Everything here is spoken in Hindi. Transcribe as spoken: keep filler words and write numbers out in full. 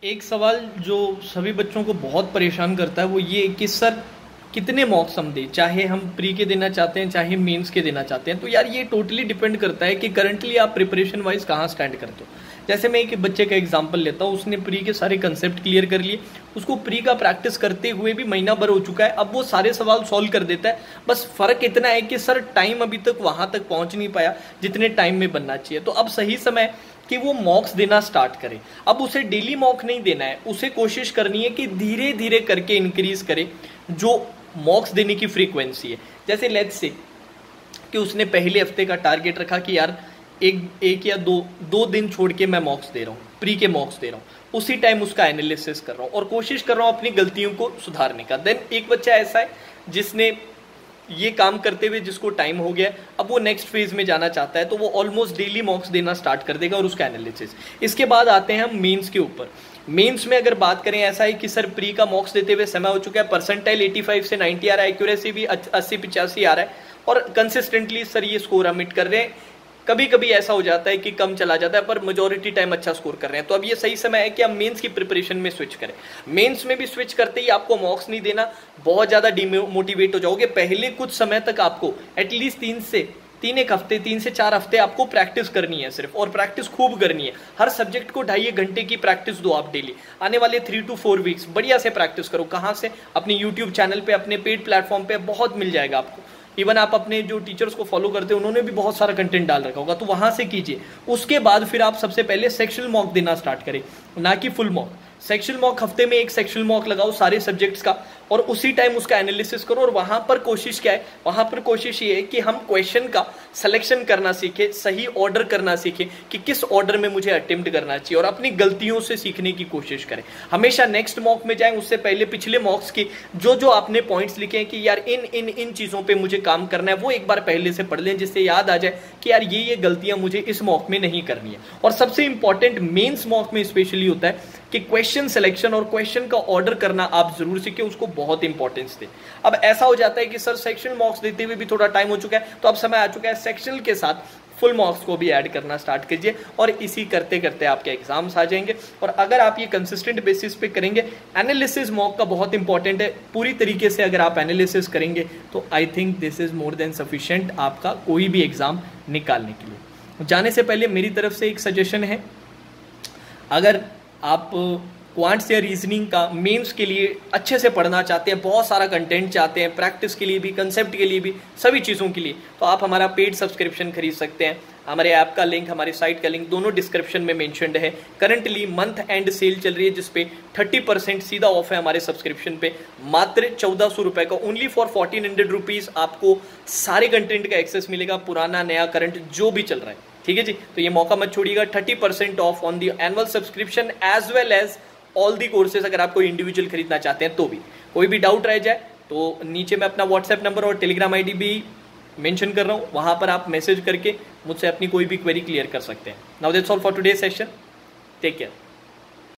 एक सवाल जो सभी बच्चों को बहुत परेशान करता है वो ये कि सर कितने मॉक्स हम दें, चाहे हम प्री के देना चाहते हैं चाहे मेंस के देना चाहते हैं। तो यार ये टोटली डिपेंड करता है कि करंटली आप प्रिपरेशन वाइज कहाँ स्टैंड करते हो। जैसे मैं एक बच्चे का एग्जांपल लेता हूँ, उसने प्री के सारे कंसेप्ट क्लियर कर लिए, उसको प्री का प्रैक्टिस करते हुए भी महीना भर हो चुका है, अब वो सारे सवाल सॉल्व कर देता है। बस फर्क इतना है कि सर टाइम अभी तक वहां तक पहुंच नहीं पाया जितने टाइम में बनना चाहिए। तो अब सही समय कि वो मॉक्स देना स्टार्ट करे। अब उसे डेली मॉक नहीं देना है, उसे कोशिश करनी है कि धीरे धीरे करके इंक्रीज करे जो मॉक्स देने की फ्रीक्वेंसी है। जैसे लेट्स से कि उसने पहले हफ्ते का टारगेट रखा कि यार एक एक या दो दो दिन छोड़ के मैं मॉक्स दे रहा हूँ, प्री के मॉक्स दे रहा हूँ, उसी टाइम उसका एनालिसिस कर रहा हूँ और कोशिश कर रहा हूँ अपनी गलतियों को सुधारने का। देन एक बच्चा ऐसा है जिसने ये काम करते हुए जिसको टाइम हो गया, अब वो नेक्स्ट फेज में जाना चाहता है, तो वो ऑलमोस्ट डेली मॉक्स देना स्टार्ट कर देगा और उसका एनालिसिस। इसके बाद आते हैं हम मेंस के ऊपर। मेंस में अगर बात करें, ऐसा है कि सर प्री का मॉक्स देते हुए समय हो चुका है, परसेंटाइल पचासी से नब्बे आ रहा है, एक्यूरेसी भी अस्सी पचासी आ रहा है और कंसिस्टेंटली सर ये स्कोर हम हिट कर रहे हैं। कभी कभी ऐसा हो जाता है कि कम चला जाता है पर मेजॉरिटी टाइम अच्छा स्कोर कर रहे हैं। तो अब ये सही समय है कि हम मेंस की प्रिपरेशन में स्विच करें। मेंस में भी स्विच करते ही आपको मॉक्स नहीं देना, बहुत ज्यादा डिमोटिवेट हो जाओगे। पहले कुछ समय तक आपको एटलीस्ट तीन से तीन एक हफ्ते तीन से चार हफ्ते आपको प्रैक्टिस करनी है सिर्फ, और प्रैक्टिस खूब करनी है। हर सब्जेक्ट को ढाई घंटे की प्रैक्टिस दो आप डेली। आने वाले थ्री टू फोर वीक्स बढ़िया से प्रैक्टिस करो। कहाँ से? अपने यूट्यूब चैनल पे, अपने पेड प्लेटफॉर्म पे बहुत मिल जाएगा आपको। इवन आप अपने जो टीचर्स को फॉलो करते हैं उन्होंने भी बहुत सारा कंटेंट डाल रखा होगा, तो वहां से कीजिए। उसके बाद फिर आप सबसे पहले सेक्शनल मॉक देना स्टार्ट करें, ना कि फुल मॉक। सेक्शनल मॉक हफ्ते में एक सेक्शनल मॉक लगाओ सारे सब्जेक्ट्स का और उसी टाइम उसका एनालिसिस करो। और वहां पर कोशिश क्या है? वहां पर कोशिश ये है कि हम क्वेश्चन का सिलेक्शन करना सीखे, सही ऑर्डर करना सीखे कि किस ऑर्डर में मुझे अटेम्प्ट करना चाहिए और अपनी गलतियों से सीखने की कोशिश करें। हमेशा नेक्स्ट मॉक में जाएं उससे पहले पिछले मॉक्स की जो जो आपने पॉइंट्स लिखे हैं कि यार इन इन इन चीजों पे मुझे काम करना है, वो एक बार पहले से पढ़ लें, जिससे याद आ जाए कि यार ये ये गलतियां मुझे इस मॉक में नहीं करनी है। और सबसे इंपॉर्टेंट मेंस मॉक में स्पेशली होता है कि क्वेश्चन सिलेक्शन और क्वेश्चन का ऑर्डर करना आप जरूर सीखें, उसको बहुत इंपॉर्टेंस दें। अब ऐसा हो जाता है कि सर सेक्शनल मॉक्स देते हुए भी थोड़ा टाइम हो चुका है, तो अब समय आ चुका है सेक्शनल के साथ फुल मॉक्स को भी ऐड करना स्टार्ट कीजिए और इसी करते करते आपके एग्जाम्स आ जाएंगे। और अगर आप ये कंसिस्टेंट बेसिस पे करेंगे, एनालिसिस मॉक का बहुत इंपॉर्टेंट है, पूरी तरीके से अगर आप एनालिसिस करेंगे तो I think this is more than sufficient आपका कोई भी एग्जाम निकालने के लिए। जाने से पहले मेरी तरफ से एक सजेशन है, अगर आप क्वांट्स या रीजनिंग का मेंस के लिए अच्छे से पढ़ना चाहते हैं, बहुत सारा कंटेंट चाहते हैं, प्रैक्टिस के लिए भी, कंसेप्ट के लिए भी, सभी चीज़ों के लिए, तो आप हमारा पेड सब्सक्रिप्शन खरीद सकते हैं। हमारे ऐप का लिंक, हमारी साइट का लिंक दोनों डिस्क्रिप्शन में मेंशन्ड है। करंटली मंथ एंड सेल चल रही है जिसपे तीस परसेंट सीधा ऑफ है हमारे सब्सक्रिप्शन पे, मात्र चौदह सौ रुपए का। Only for fourteen hundred rupees आपको सारे कंटेंट का एक्सेस मिलेगा, पुराना नया करंट जो भी चल रहा है। ठीक है जी, तो ये मौका मत छोड़िएगा। Thirty percent off on the annual subscription as well as all the courses. अगर आप कोई इंडिविजुअल खरीदना चाहते हैं तो भी, कोई भी डाउट रह जाए तो नीचे मैं अपना व्हाट्सएप नंबर और टेलीग्राम आईडी भी मेंशन कर रहा हूं, वहां पर आप मैसेज करके मुझसे अपनी कोई भी क्वेरी क्लियर कर सकते हैं। Now that's all for today session, take care.